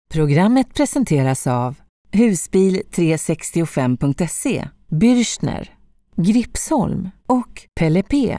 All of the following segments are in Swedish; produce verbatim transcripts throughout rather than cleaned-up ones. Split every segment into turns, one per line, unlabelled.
Programmet presenteras av Husbil tre sextiofem punkt se, Bürstner, Gripsholm och Pelle P.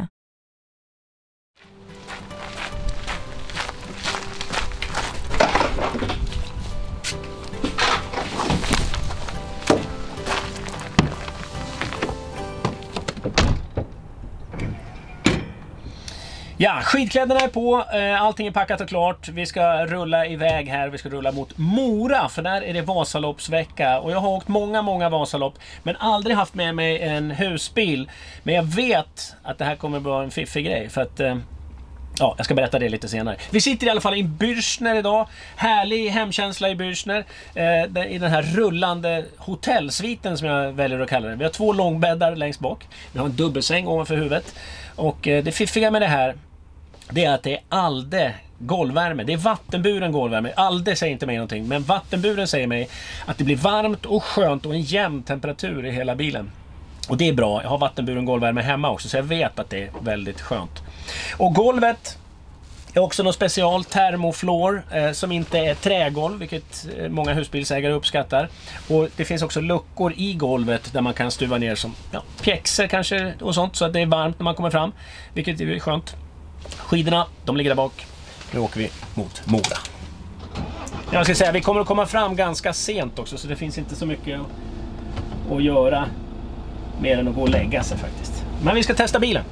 Ja, skidkläderna är på, allting är packat och klart. Vi ska rulla iväg här, vi ska rulla mot Mora, för där är det Vasaloppsvecka. Och jag har åkt många, många Vasalopp, men aldrig haft med mig en husbil. Men jag vet att det här kommer att vara en fiffig grej, för att... Ja, jag ska berätta det lite senare. Vi sitter i alla fall i Bürstner idag. Härlig hemkänsla i Bürstner. Eh, I den här rullande hotellsviten som jag väljer att kalla det. Vi har två långbäddar längst bak. Vi har en dubbelsäng ovanför huvudet. Och eh, det fiffiga med det här, det är att det är Alde golvvärme. Det är vattenburen golvvärme. Alde säger inte mig någonting, men vattenburen säger mig att det blir varmt och skönt och en jämn temperatur i hela bilen. Och det är bra. Jag har vattenburen golvvärme hemma också, så jag vet att det är väldigt skönt. Och golvet är också något special, termoflor, eh, som inte är trägolv, vilket eh, många husbilsägare uppskattar. Och det finns också luckor i golvet där man kan stuva ner som ja, pjäxor kanske och sånt, så att det är varmt när man kommer fram, vilket är skönt. Skidorna, de ligger där bak. Nu åker vi mot Mora. Jag ska säga, vi kommer att komma fram ganska sent också, så det finns inte så mycket att, att göra mer än att gå och lägga sig faktiskt. Men vi ska testa bilen.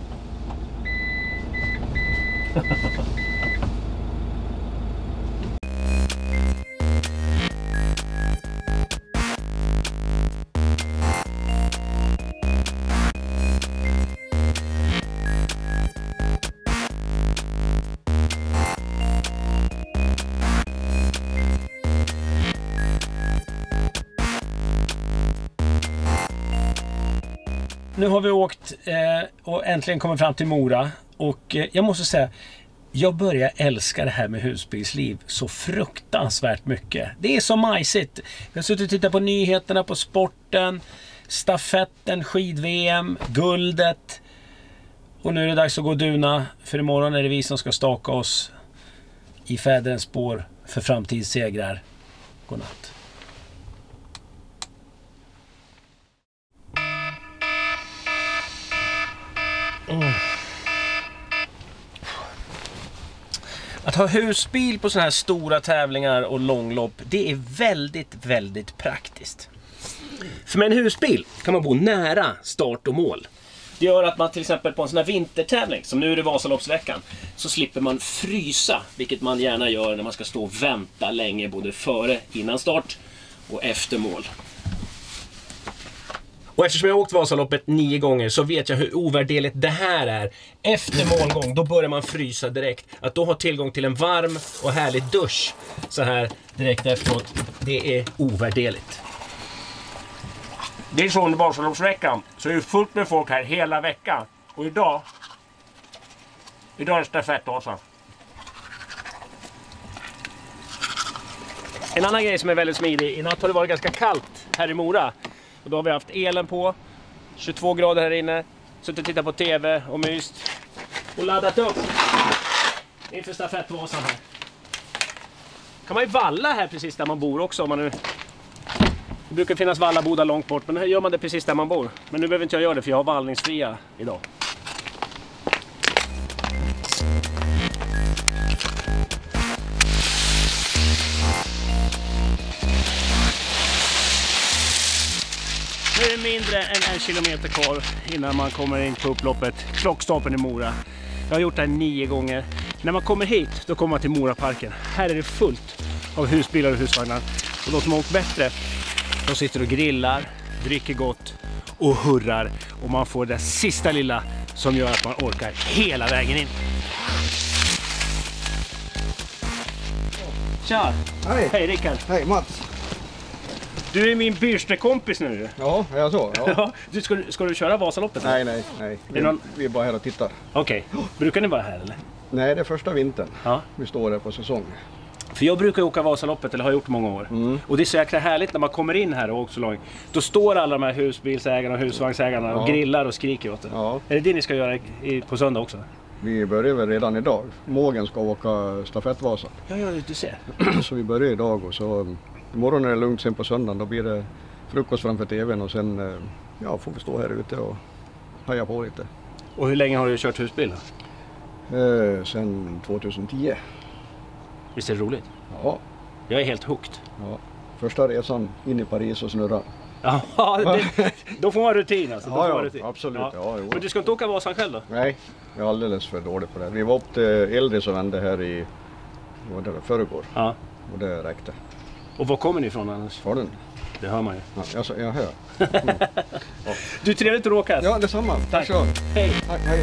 Nu har vi åkt eh, och äntligen kommit fram till Mora. Och eh, jag måste säga, jag börjar älska det här med husbilsliv så fruktansvärt mycket. Det är så majsigt. Jag har suttit och tittat på nyheterna, på sporten, stafetten, skid-V M, guldet. Och nu är det dags att gå och duna, för imorgon är det vi som ska staka oss i fäderens spår för framtidssegrar. Godnatt. Mm. Att ha husbil på såna här stora tävlingar och långlopp, det är väldigt, väldigt praktiskt. För med en husbil kan man bo nära start och mål. Det gör att man till exempel på en sån här vintertävling, som nu är det Vasaloppsveckan, så slipper man frysa, vilket man gärna gör när man ska stå och vänta länge både före, innan start och efter mål. Och eftersom jag har åkt Vasaloppet nio gånger så vet jag hur ovärderligt det här är. Efter målgång, då börjar man frysa direkt. Att då ha tillgång till en varm och härlig dusch så här direkt efteråt, det är ovärderligt. Det är så under Vasaloppsveckan, så är det fullt med folk här hela veckan. Och idag, idag är det stafettåsa. En annan grej som är väldigt smidig, i natt har det varit ganska kallt här i Mora. Och då har vi haft elen på, tjugotvå grader här inne, suttit och tittat på tv och myst. Och laddat upp inför stafettvasan här. Kan man ju valla här precis där man bor också om man nu... Det brukar finnas vallabodar långt bort, men här gör man det precis där man bor. Men nu behöver inte jag göra det för jag har vallningsfria idag. Nu är det mindre än en kilometer kvar innan man kommer in på upploppet, Klockstapeln i Mora. Jag har gjort det här nio gånger. När man kommer hit, då kommer man till Moraparken. Här är det fullt av husbilar och husvagnar. Och de som har åkt bättre, de sitter och grillar, dricker gott och hurrar. Och man får det sista lilla som gör att man orkar hela vägen in. Tja!
Hej!
Hej Rickard!
Hej Mats!
Du är min Bürstner-kompis nu.
Ja, jag så. Ja.
du, ska, ska du köra Vasaloppet?
Nej, nej, nej. Vi,
någon...
vi är bara här och tittar.
Okej. Okay. Brukar ni vara här eller?
Nej, det är första vintern.
Ja.
Vi står här på säsong.
För jag brukar åka Vasaloppet, eller har gjort många år. Mm. Och det är så jäkla härligt när man kommer in här och åker så långt. Då står alla de här husbilsägarna och husvagnsägarna ja. och grillar och skriker åt det. Ja. Är det det ni ska göra i, på söndag också?
Vi börjar väl redan idag. Mågen ska åka stafettvasan.
Ja, ja, du ser.
Så vi börjar idag och så imorgon är det lugnt, sen på söndagen då blir det frukost framför tvn och sen ja, får vi stå här ute och haja på lite.
Och hur länge har du kört husbil?
Eh, sen tjugohundratio.
Visst är det roligt?
Ja.
Jag är helt hooked.
Ja. Första resan in i Paris och snurra.
Ja, det, då får man rutin alltså. Då
Ja,
får
ja,
man rutin.
absolut.
Ja.
Ja, jo.
Men du ska inte åka Vasan själv då?
Nej, jag är alldeles för dålig på det. Vi var upp till Eldris och vände här i vad det var, förrgår.
Ja.
Och det räckte.
Och var kommer ni ifrån annars?
Falun.
Det hör man ju.
Ja, jag, jag hör.
Mm. Ja. Du, trevligt att råka.
Ja, detsamma.
Tack.
Så.
Hej.
Tack, hej.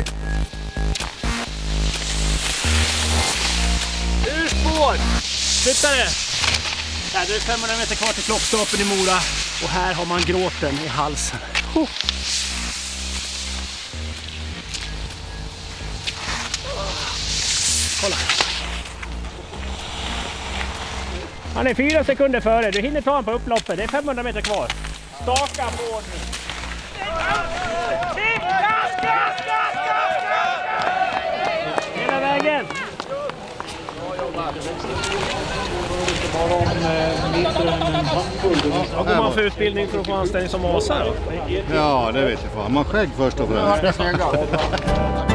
Urspår! Flytta det! Där, det är femhundra meter kvar till klockstapeln i Mora. Och här har man gråten i halsen. Oh. Kolla. Han är fyra sekunder före. Du hinner ta honom på upploppet. Det är femhundra meter kvar. Staka på nu. Hela vägen. Vad går man för utbildning för att få anställning som Vasa då?
Ja, det vet jag fan. Man skägg först och främst.